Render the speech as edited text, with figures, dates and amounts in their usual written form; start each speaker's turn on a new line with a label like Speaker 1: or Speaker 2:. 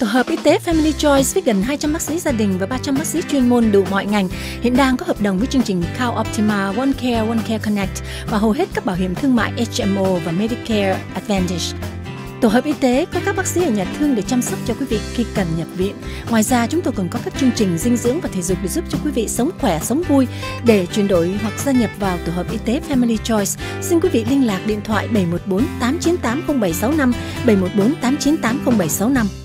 Speaker 1: Tổ hợp y tế Family Choice với gần 200 bác sĩ gia đình và 300 bác sĩ chuyên môn đủ mọi ngành hiện đang có hợp đồng với chương trình Count Optima, One Care Connect và hầu hết các bảo hiểm thương mại HMO và Medicare Advantage. Tổ hợp y tế có các bác sĩ ở nhà thương để chăm sóc cho quý vị khi cần nhập viện. Ngoài ra, chúng tôi còn có các chương trình dinh dưỡng và thể dục để giúp cho quý vị sống khỏe, sống vui. Để chuyển đổi hoặc gia nhập vào tổ hợp y tế Family Choice, xin quý vị liên lạc điện thoại 714 898 0765, 714 898 0765.